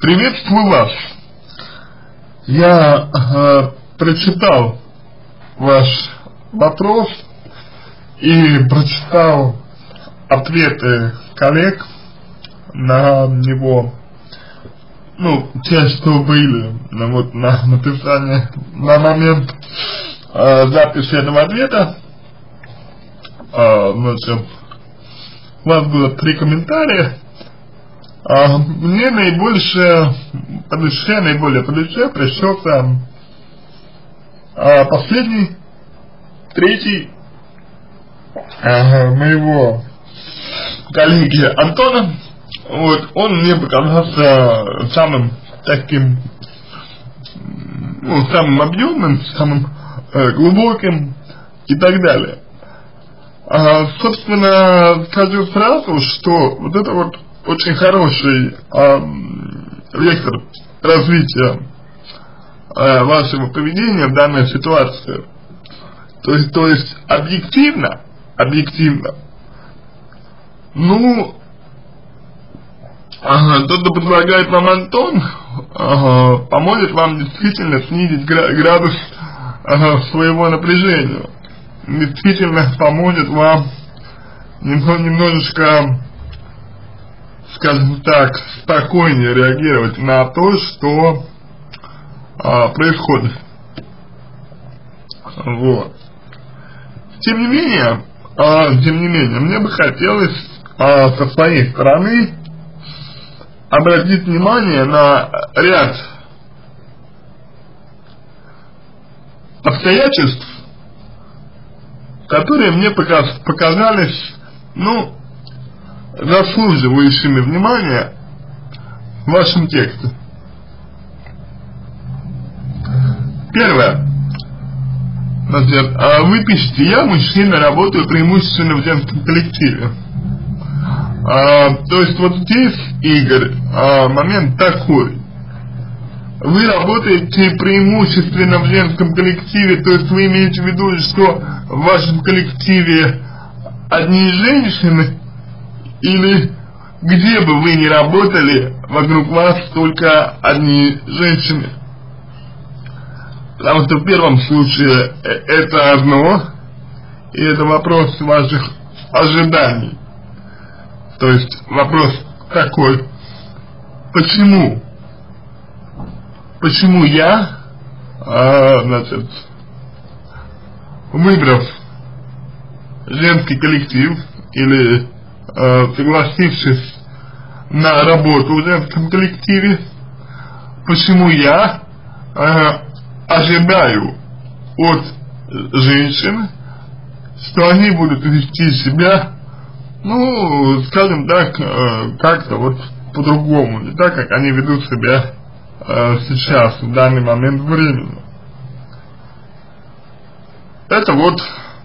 Приветствую вас. Я прочитал ваш вопрос и прочитал ответы коллег на него, ну, те, что были на написание, на момент записи этого ответа. Значит, у вас было 3 комментария. Мне наиболее по душе пришелся последний, 3-й моего коллеги Антона. Вот, он мне показался самым таким, ну, самым объемным, самым глубоким и так далее. Собственно, скажу сразу, что вот это вот очень хороший вектор развития вашего поведения в данной ситуации. То есть объективно, ну, то, что предлагает вам Антон, поможет вам действительно снизить градус своего напряжения. Действительно поможет вам немножечко, скажем так, спокойнее реагировать на то, что происходит. Вот. Тем не менее, мне бы хотелось со своей стороны обратить внимание на ряд обстоятельств, которые мне показались, ну, заслуживающими внимания в вашем тексте. Первое. Значит, вы пишете: я мужчина, работаю преимущественно в женском коллективе. То есть вот здесь, Игорь, момент такой. Вы работаете преимущественно в женском коллективе, то есть вы имеете в виду, что в вашем коллективе одни женщины, или где бы вы ни работали, вокруг вас только одни женщины? Потому что в первом случае это одно, и это вопрос ваших ожиданий. То есть вопрос такой: почему я, значит, выбрав женский коллектив или согласившись на работу в женском коллективе, почему я ожидаю от женщин, что они будут вести себя, ну, скажем так, как-то вот по-другому, не так, как они ведут себя сейчас, в данный момент времени. Это вот,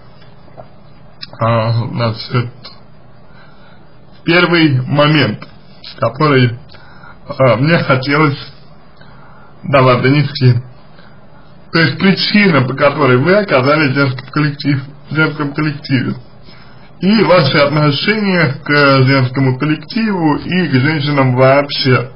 значит, первый момент, который мне хотелось до вас донести. То есть причина, по которой вы оказались в женском коллективе. И ваши отношения к женскому коллективу и к женщинам вообще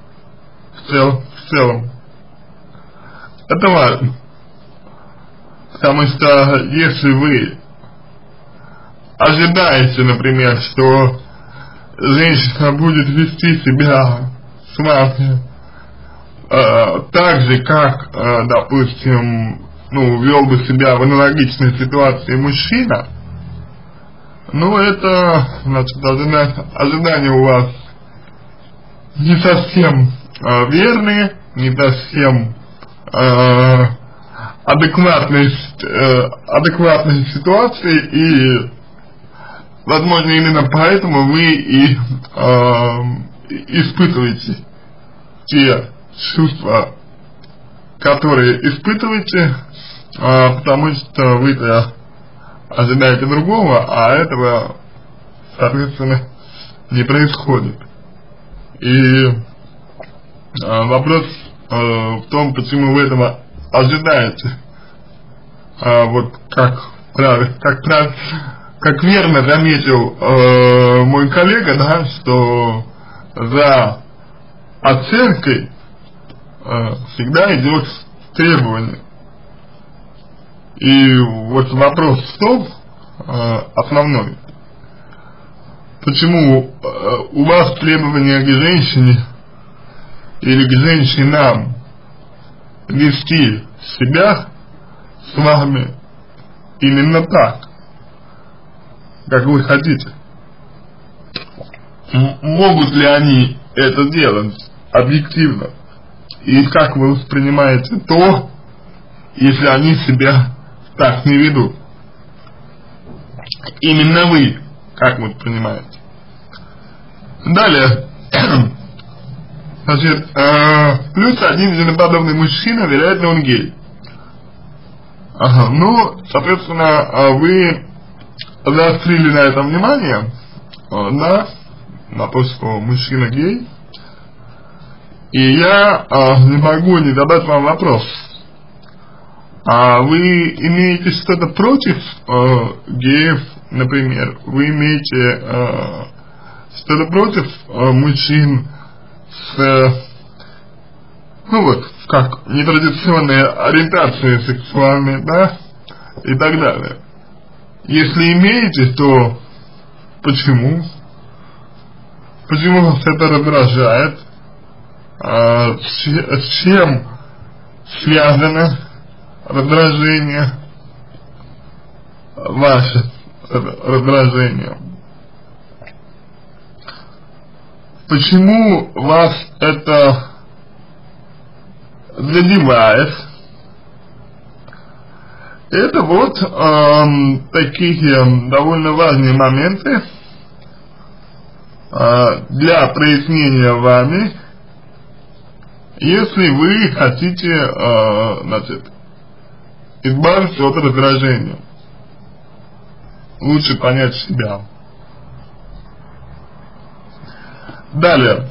в целом. Это важно. Потому что если вы ожидаете, например, что женщина будет вести себя с вами так же, как, допустим, ну, вел бы себя в аналогичной ситуации мужчина, ну, это, значит, ожидания у вас не совсем верные, не совсем адекватной ситуации, и, возможно, именно поэтому вы и испытываете те чувства, которые испытываете, потому что вы-то ожидаете другого, а этого, соответственно, не происходит. И вопрос в том, почему вы этого ожидаете. Вот как верно заметил мой коллега, да, что за оценкой всегда идет требование. И вот вопрос в том, основной, почему у вас требования к женщине или к женщинам вести себя с вами именно так, как вы хотите. Могут ли они это делать объективно? И как вы воспринимаете то, если они себя так не ведут? Именно вы, как вы понимаете? Далее, значит, плюс один женоподобный мужчина, вероятно, он гей. Ага, ну, соответственно, вы заострили на этом внимание, да, на то, что мужчина гей. И я не могу не задать вам вопрос. Вы имеете что-то против геев, например? Вы имеете что-то против мужчин с, ну вот, как нетрадиционной ориентацией сексуальной, да, и так далее? Если имеете, то почему? Почему вас это раздражает? С чем связано раздражение, ваше раздражение? Почему вас это задевает? Это вот такие довольно важные моменты для прояснения вами, если вы хотите, значит, избавиться от раздражения, лучше понять себя. Далее.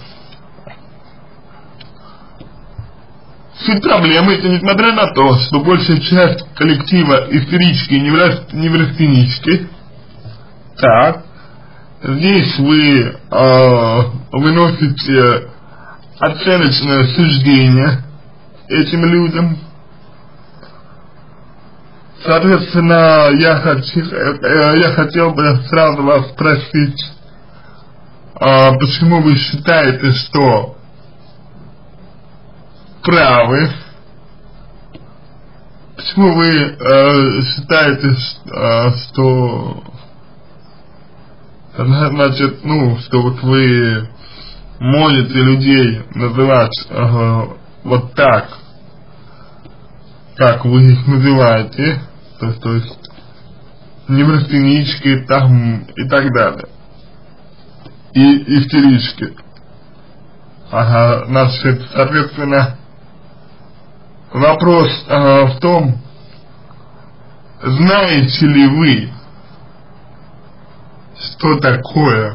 Суть проблемы, это несмотря на то, что большая часть коллектива истерички и неврастенички, так, здесь вы выносите оценочное суждение этим людям. Соответственно, я хотел бы сразу вас спросить, почему вы считаете, что правы? Почему вы считаете, что, значит, ну, что вот вы можете людей называть вот так, как вы их называете, то есть неврастенички там и так далее, и истерички. Значит, соответственно, вопрос в том, знаете ли вы, что такое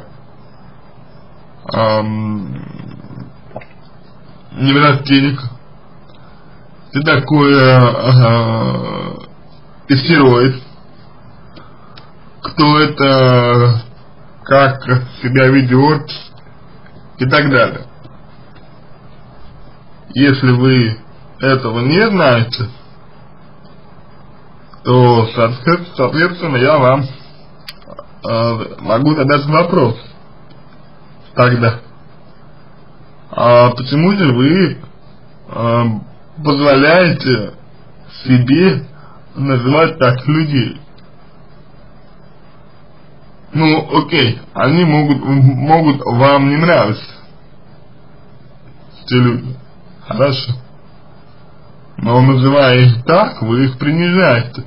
неврастенник, что такое истероид, кто это, как себя ведет и так далее. Если вы этого не знаете, то, соответственно, я вам могу задать вопрос тогда. Почему же вы позволяете себе называть так людей? Ну, окей, они могут вам не нравиться, те люди, хорошо, но называя их так, вы их принижаете.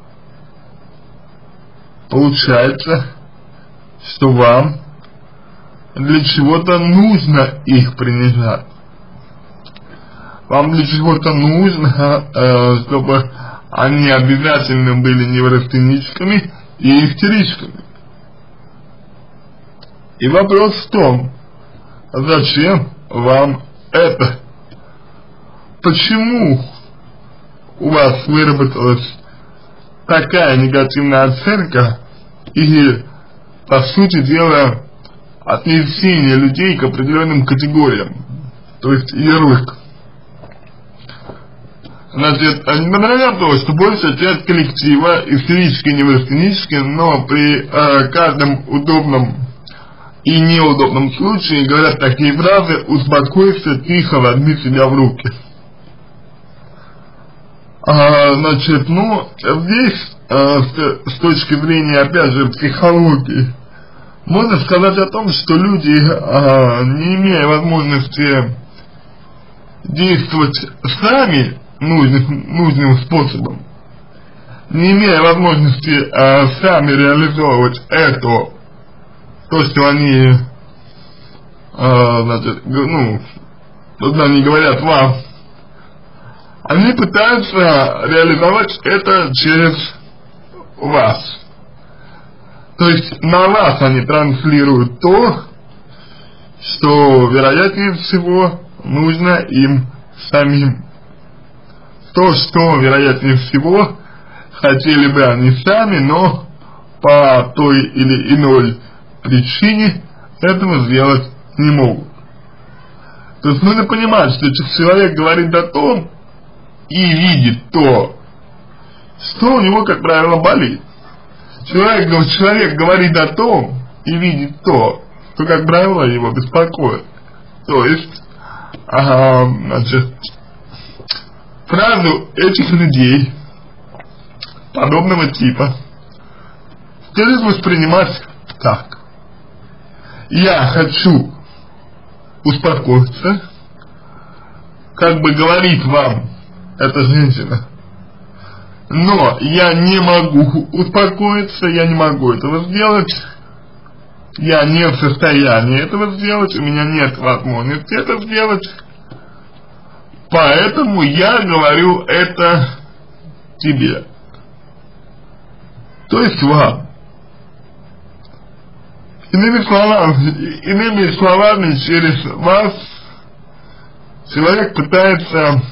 Получается, что вам для чего-то нужно их принижать. Вам для чего-то нужно, чтобы они обязательно были неврастеничками и истеричками. И вопрос в том, зачем вам это? Почему у вас выработалась такая негативная оценка и, по сути дела, отнесение людей к определенным категориям? то есть ярлык. Значит, несмотря на то, что большая часть коллектива, истерически и неврастенически, но при каждом удобном и неудобном случае говорят такие фразы: успокойся, тихо, возьми себя в руки. Значит, ну, здесь, с точки зрения, опять же, психологии, можно сказать о том, что люди, не имея возможности действовать сами нужным способом, не имея возможности сами реализовывать то, что они, значит, когда они говорят вам, они пытаются реализовать это через вас. То есть на вас они транслируют то, что, вероятнее всего, нужно им самим. То, что, вероятнее всего, хотели бы они сами, но по той или иной причине этого сделать не могут. То есть нужно понимать, что человек говорит о том и видит то, что у него, как правило, болит. Человек говорит о том и видит то, что, как правило, его беспокоит. То есть, значит, фразу этих людей подобного типа следует воспринимать так: я хочу успокоиться, как бы говорит вам эта женщина, но я не могу успокоиться, я не могу этого сделать, я не в состоянии этого сделать, у меня нет возможности это сделать, поэтому я говорю это тебе, то есть вам. Иными словами, через вас человек пытается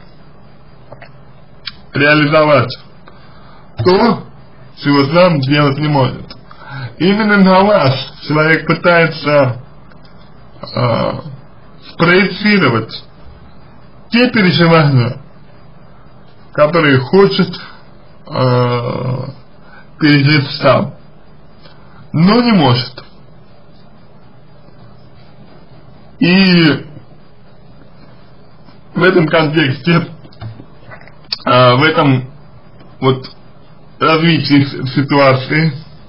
реализовать то, чего сам сделать не может. Именно на вас человек пытается спроецировать те переживания, которые хочет пережить сам, но не может. И в этом контексте, в этом вот развитии ситуации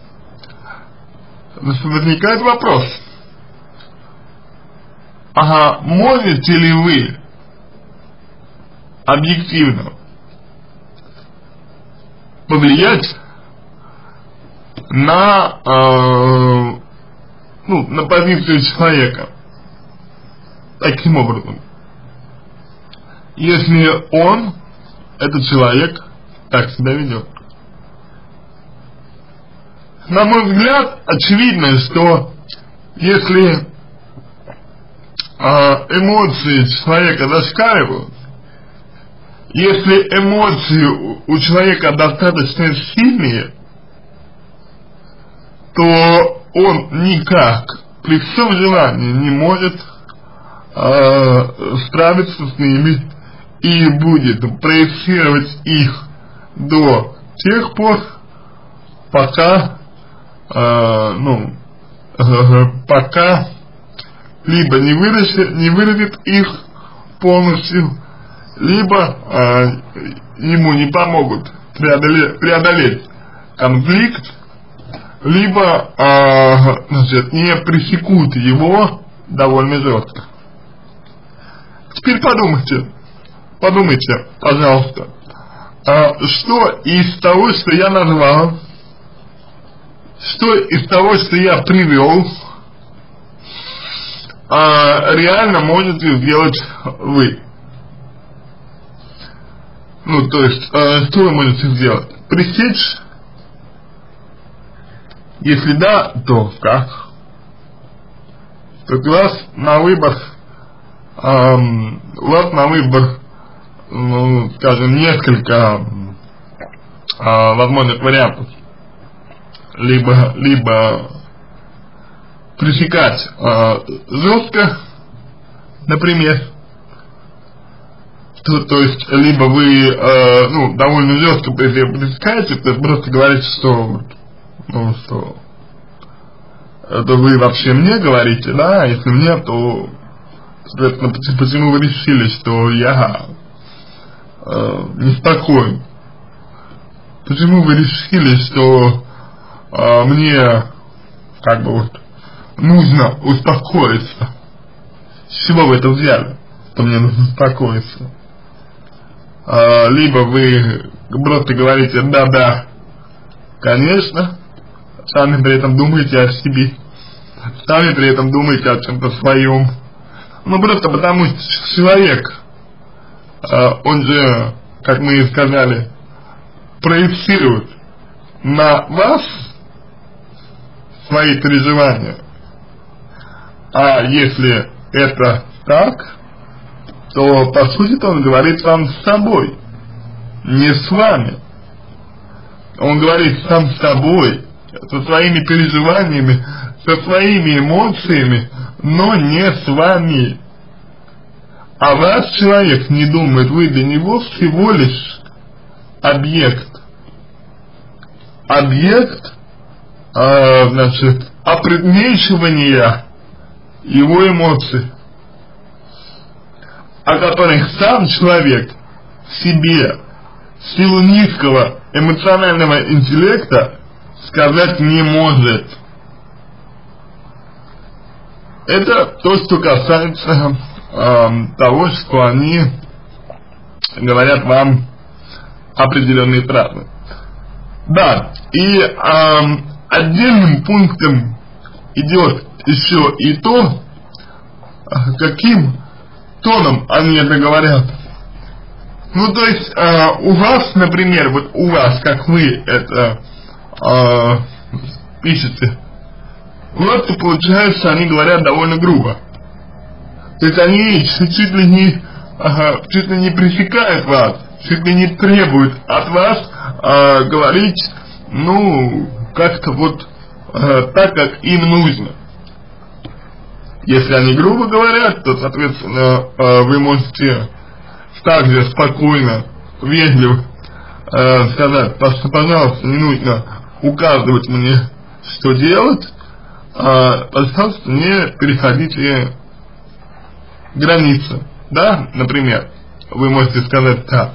возникает вопрос: можете ли вы объективно повлиять на позицию человека таким образом, если он, этот человек, так себя ведет? На мой взгляд, очевидно, что если эмоции человека зашкаливают, если эмоции у человека достаточно сильные, то он никак, при всем желании, не может справиться с ними и будет проецировать их до тех пор, пока пока либо не выразит их полностью, либо ему не помогут преодолеть конфликт, либо не пресекут его довольно жестко. Теперь подумайте, пожалуйста, что из того, что я назвал, что из того, что я привел, реально можете сделать вы? То есть, что вы можете сделать? Пресечь? Если да, то как? То есть у вас на выбор, скажем, несколько возможных вариантов. Либо пресекать жестко, например, То есть, либо вы, ну, довольно жестко пресекаете, то есть просто говорите, что, ну, что это вы вообще мне говорите, да, а если мне, то, соответственно, почему вы решили, что я неспокоен? Почему вы решили, что мне, как бы вот, нужно успокоиться? С чего вы это взяли, что мне нужно успокоиться? Либо вы просто говорите «да-да, конечно», сами при этом думаете о себе, сами при этом думаете о чем-то своем. Ну просто потому что человек, он же, как мы и сказали, проецирует на вас свои переживания. А если это так, то по сути он говорит сам с собой, не с вами. Он говорит сам с собой, со своими переживаниями, со своими эмоциями, но не с вами. А ваш человек не думает, вы для него всего лишь объект. Объект, значит, опредмечивания его эмоций, о которых сам человек себе в силу низкого эмоционального интеллекта сказать не может. Это то, что касается того, что они говорят вам определенные правила. Да, и отдельным пунктом идет еще и то, каким тоном они это говорят. Ну, то есть, у вас, например, вот у вас, как вы это пишете, вот, получается, они говорят довольно грубо. То есть, они чуть ли не пресекают вас, чуть ли не требуют от вас говорить, ну, как-то вот так, как им нужно. Если они грубо говорят, то, соответственно, вы можете также спокойно, вежливо сказать, пожалуйста, не нужно указывать мне, что делать, пожалуйста, не переходите границы, да, например, вы можете сказать так.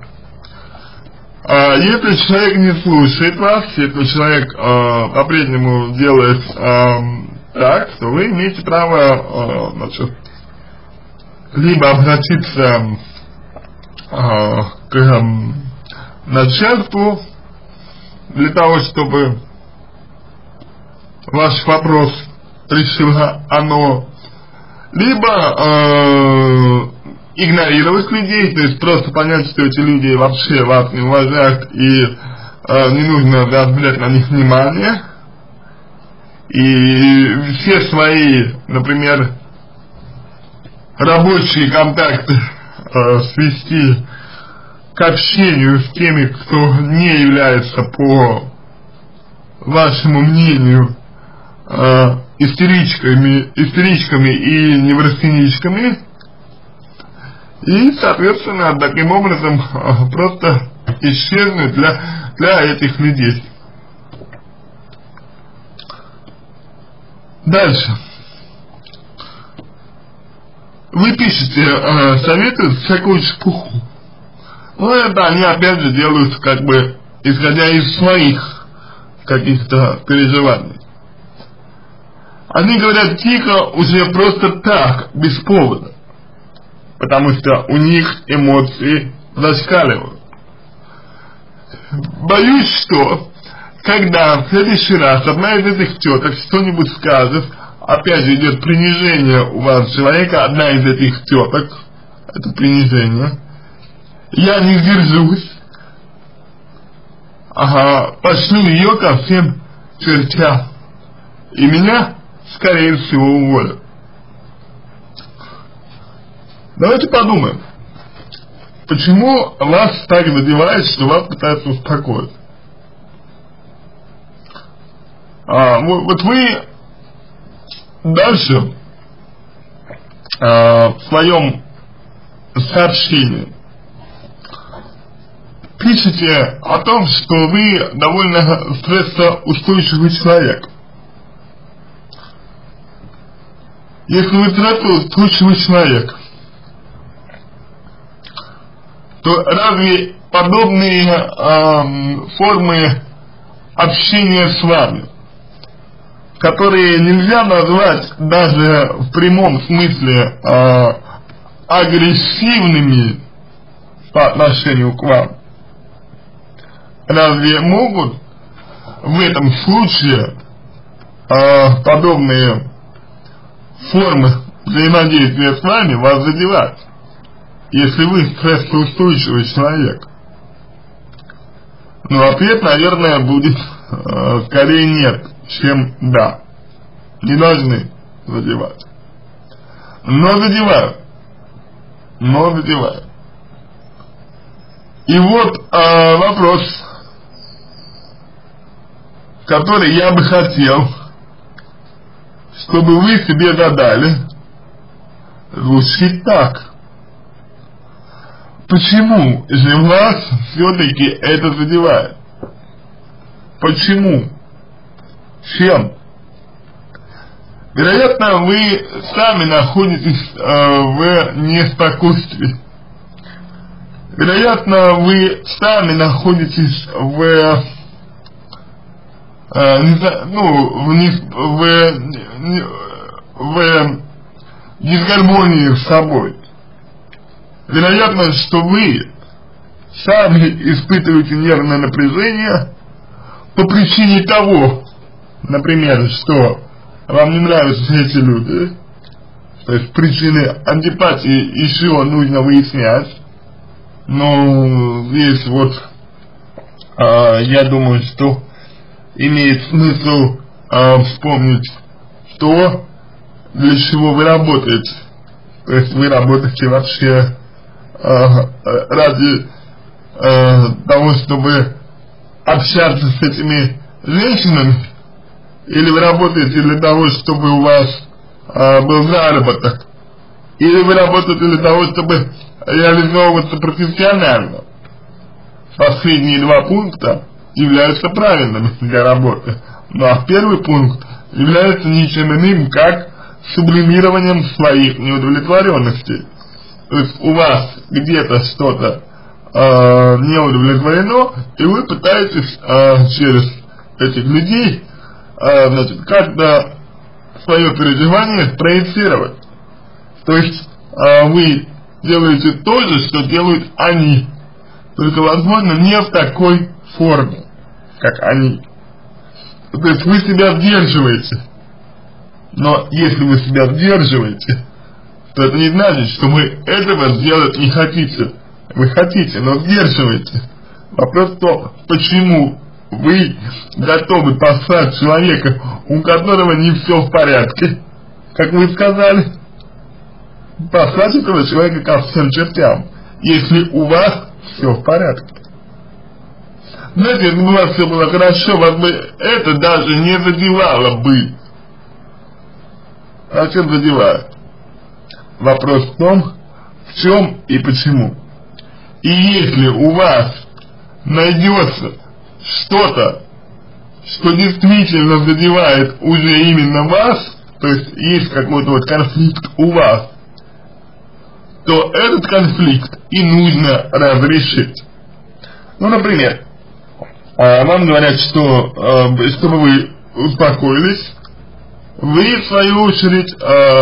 Если человек не слушает вас, если человек по-прежнему делает так, то вы имеете право, значит, либо обратиться к начальству для того, чтобы ваш вопрос решило оно, либо игнорировать людей, то есть просто понять, что эти люди вообще вас не уважают и не нужно обращать на них внимание, и все свои, например, рабочие контакты свести к общению с теми, кто не является, по вашему мнению, истеричками и неврастеничками, и, соответственно, таким образом просто исчезнуть для этих людей. Дальше. Вы пишете советы всякую чепуху. Но это они опять же делают как бы исходя из своих каких-то переживаний. Они говорят тихо уже просто так, без повода. Потому что у них эмоции зашкаливают. Боюсь, что когда в следующий раз одна из этих теток что-нибудь скажет, опять же идет принижение у вас человека, одна из этих теток, это принижение, я не сдержусь, пошлю ее ко всем чертям, и меня, скорее всего, уволят. Давайте подумаем, почему вас так задевает, что вас пытаются успокоить. Вот вы дальше в своем сообщении пишете о том, что вы довольно стрессоустойчивый человек. Если вы стрессоустойчивый человек, то разве подобные формы общения с вами, которые нельзя назвать даже в прямом смысле агрессивными по отношению к вам, разве могут в этом случае подобные формы взаимодействия с вами вас задевать, если вы стрессоустойчивый человек? Ну, ответ, наверное, будет скорее нет, чем да. Не должны задевать. Но задевают. И вот вопрос, который я бы хотел, чтобы вы себе задали, звучит так. Почему же вас все-таки это задевает? Почему? Чем? Вероятно, вы сами находитесь в неспокойствии. Вероятно, вы сами находитесь в дисгармонии с собой. Вероятно, что вы сами испытываете нервное напряжение по причине того, например, что вам не нравятся эти люди, то есть причины антипатии еще нужно выяснять, но здесь вот я думаю, что имеет смысл вспомнить то, для чего вы работаете. То есть вы работаете вообще ради того, чтобы общаться с этими женщинами, или вы работаете для того, чтобы у вас был заработок, или вы работаете для того, чтобы реализовываться профессионально. Последние два пункта являются правильными для работы, ну а первый пункт является ничем иным, как сублимированием своих неудовлетворенностей. То есть у вас где-то что-то не удовлетворено, и вы пытаетесь через этих людей как-то свое переживание проецировать. То есть вы делаете то же, что делают они, только, возможно, не в такой форме, как они. То есть вы себя сдерживаете, но если вы себя сдерживаете, то это не значит, что вы этого сделать не хотите. Вы хотите, но сдерживаете. Вопрос в том, почему вы готовы послать человека, у которого не все в порядке, как вы сказали, послать этого человека ко всем чертям, если у вас все в порядке. Знаете, если бы у вас все было хорошо, вас бы это даже не задевало бы. А чем задевает? Вопрос в том, в чем и почему. И если у вас найдется что-то, что действительно задевает уже именно вас, то есть есть какой-то вот конфликт у вас, то этот конфликт и нужно разрешить. Ну, например, вам говорят, что чтобы вы успокоились, вы в свою очередь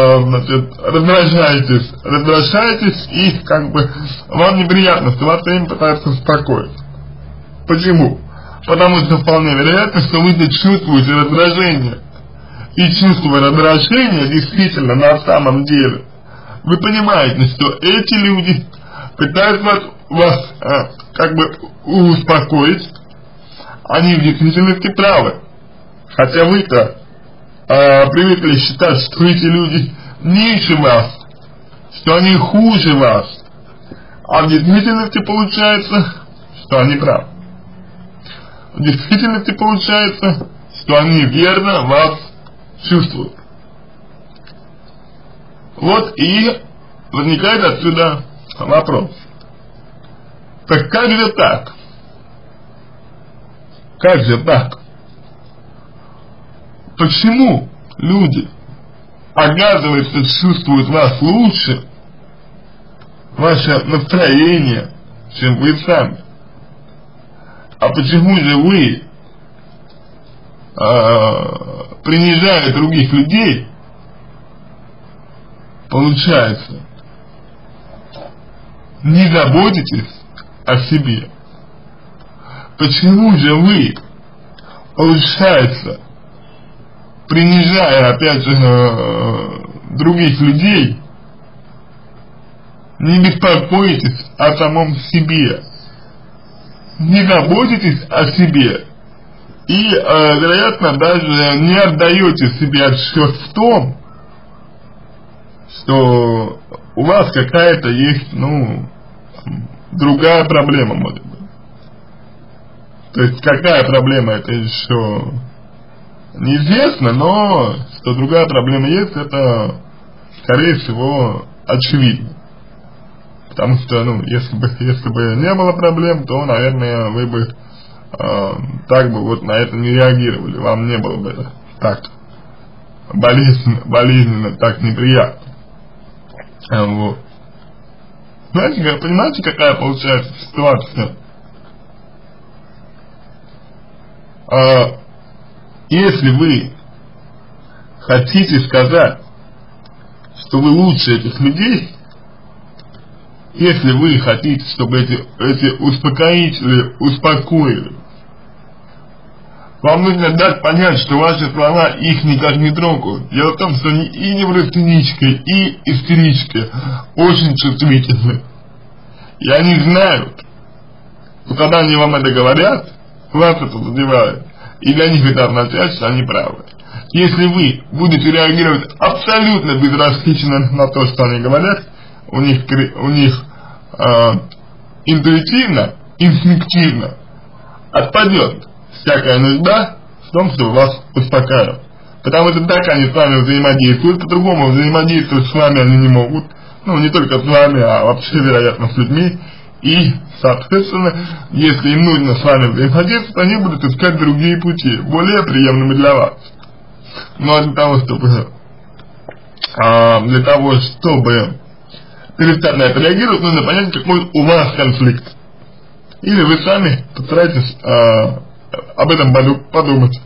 раздражаетесь и как бы вам неприятно, что вас им пытаются успокоить. Почему? Потому что вполне вероятно, что вы чувствуете раздражение. И чувство раздражения действительно на самом деле вы понимаете, что эти люди пытаются вас как бы успокоить, они в действительности правы. Хотя вы-то привыкли считать, что эти люди ниже вас, что они хуже вас, а в действительности получается, что они правы. В действительности получается, что они верно вас чувствуют. Вот и возникает отсюда вопрос. Так как же так? Как же так? Почему люди, оказывается, чувствуют вас лучше, ваше настроение, чем вы сами? А почему же вы, принижая других людей, получается, не заботитесь о себе? Почему же вы, получается, принижая, опять же, других людей, не беспокоитесь о самом себе, не заботитесь о себе и, вероятно, даже не отдаете себе отсчет в том, что у вас какая-то есть, другая проблема, может быть. То есть какая проблема, это еще неизвестно, но что другая проблема есть, это, скорее всего, очевидно. Потому что, если бы не было проблем, то, наверное, вы бы так бы вот на это не реагировали, вам не было бы так болезненно, так неприятно. Вот. Понимаете, какая получается ситуация? Если вы хотите сказать, что вы лучше этих людей, если вы хотите, чтобы эти успокоители успокоили, вам нужно дать понять, что ваши слова их никак не трогают. Дело в том, что они и неврастенички, и истерички очень чувствительны. И они знают, что когда они вам это говорят, вас это задевает. И для них это означает, что они правы. Если вы будете реагировать абсолютно безразлично на то, что они говорят, у них интуитивно, инстинктивно отпадет всякая нужда в том, чтобы вас успокаивать. Потому что так они с вами взаимодействуют, по-другому взаимодействовать с вами они не могут. Не только с вами, а вообще, вероятно, с людьми. И, соответственно, если им нужно с вами взаимодействовать, они будут искать другие пути, более приемлемые для вас. Но для того, чтобы перестать на это реагировать, нужно понять, какой у вас конфликт. Или вы сами постарайтесь об этом подумать.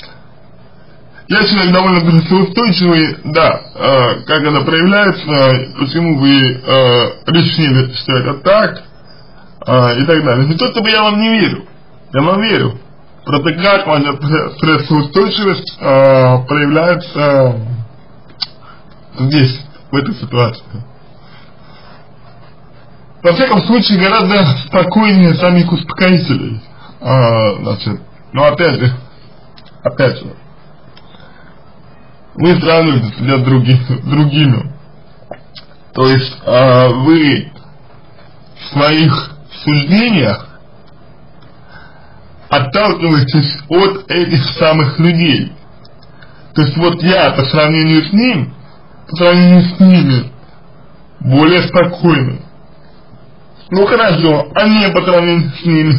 Я человек довольно стрессоустойчивый, да, как это проявляется, почему вы решили, что это так, и так далее. Не то, чтобы я вам не верю, я вам верю. Просто как ваша стрессоустойчивость проявляется здесь, в этой ситуации. Во всяком случае, гораздо спокойнее самих успокоителей. Но опять же, вы сравниваете себя с другими. То есть вы в своих суждениях отталкиваетесь от этих самых людей. То есть вот я по сравнению с ними более спокойный. Хорошо, а не по сравнению с ними.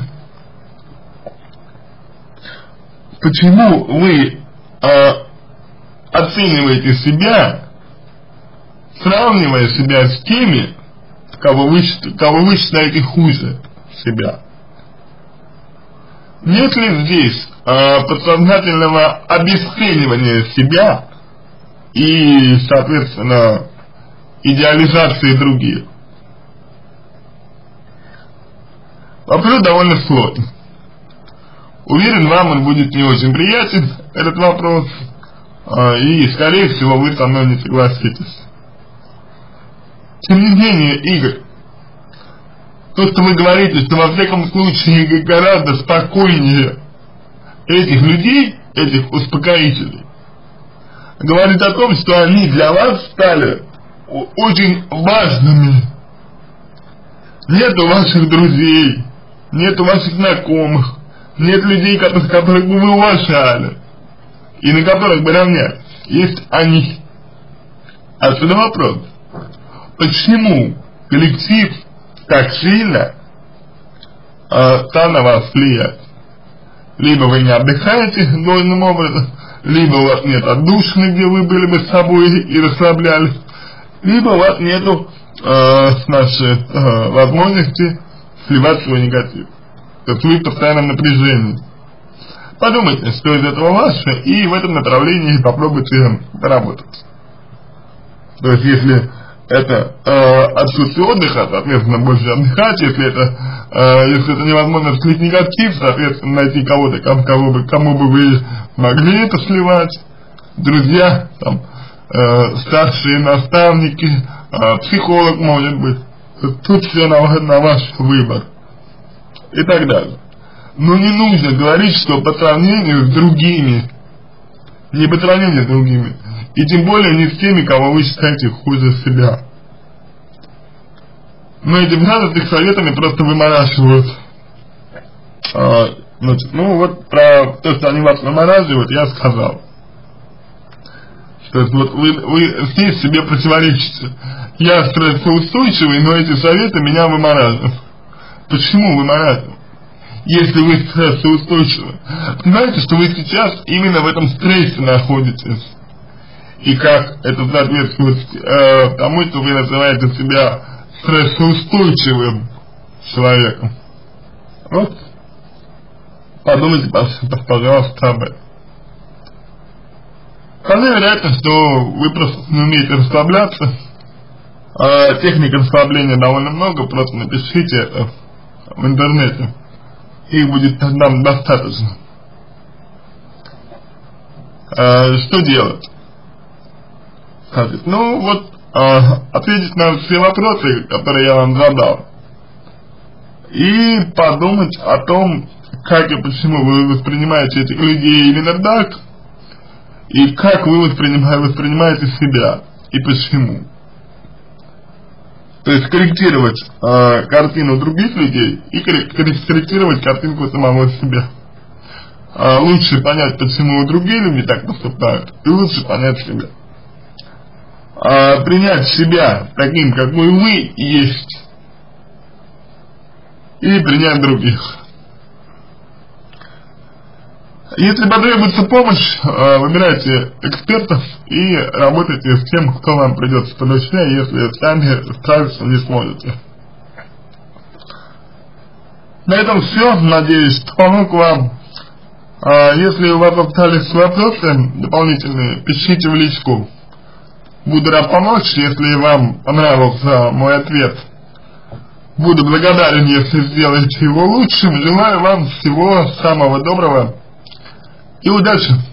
Почему вы оцениваете себя, сравнивая себя с теми, кого вы считаете хуже себя? Нет ли здесь подсознательного обесценивания себя и, соответственно, идеализации других? Вопрос довольно сложный. Уверен, вам он будет не очень приятен, этот вопрос, и, скорее всего, вы со мной не согласитесь. Тем не менее, Игорь, то, что вы говорите, что во всяком случае гораздо спокойнее этих людей, этих успокоителей, говорит о том, что они для вас стали очень важными. Нету ваших друзей, нету ваших знакомых, нет людей, которых бы вы уважали и на которых бы равнялись. Есть они. Отсюда вопрос. Почему коллектив так сильно стал на вас влиять? либо вы не отдыхаете должным образом, либо у вас нет отдушины, где вы были бы с собой и расслаблялись, либо у вас нету нашей возможности сливать свой негатив. То есть вы в постоянном напряжении. Подумайте, что из этого ваше, и в этом направлении попробуйте работать. То есть, если это отсутствие отдыха, соответственно, больше отдыхать, если это невозможно слить негатив, соответственно, найти кого-то, кому бы вы могли это сливать, друзья, там, старшие наставники, психолог, может быть, тут все на ваш выбор и так далее. Но не нужно говорить, что по сравнению с другими, не по сравнению с другими, и тем более не с теми, кого вы считаете хуже себя. Но эти фразы с их советами просто вымораживают. Ну вот про то, что они вас вымораживают, я сказал. То есть вот вы здесь себе противоречите. Я стрессоустойчивый, но эти советы меня вымораживают. Почему вымораживают? Если вы стрессоустойчивы, понимаете, что вы сейчас именно в этом стрессе находитесь. И как это соответствует тому, что вы называете себя стрессоустойчивым человеком. Вот. Подумайте, пожалуйста, об этом. Вполне вероятно, что вы просто не умеете расслабляться. Техник расслабления довольно много, просто напишите это в интернете. Их будет нам достаточно. Что делать? Ну вот, ответить на все вопросы, которые я вам задал. И подумать о том, как и почему вы воспринимаете этих людей именно так. И как вы воспринимаете себя. И почему. То есть корректировать картину других людей и корректировать картинку самого себя. Лучше понять, почему другие люди так поступают, и лучше понять себя. Принять себя таким, какой вы есть, и принять других. Если потребуется помощь, выбирайте экспертов и работайте с тем, кто вам придется по душе, если сами справиться не сможете. На этом все. Надеюсь, что помог вам. Если у вас остались вопросы дополнительные, пишите в личку. Буду рад помочь. Если вам понравился мой ответ, буду благодарен, если сделаете его лучшим. Желаю вам всего самого доброго и удачи!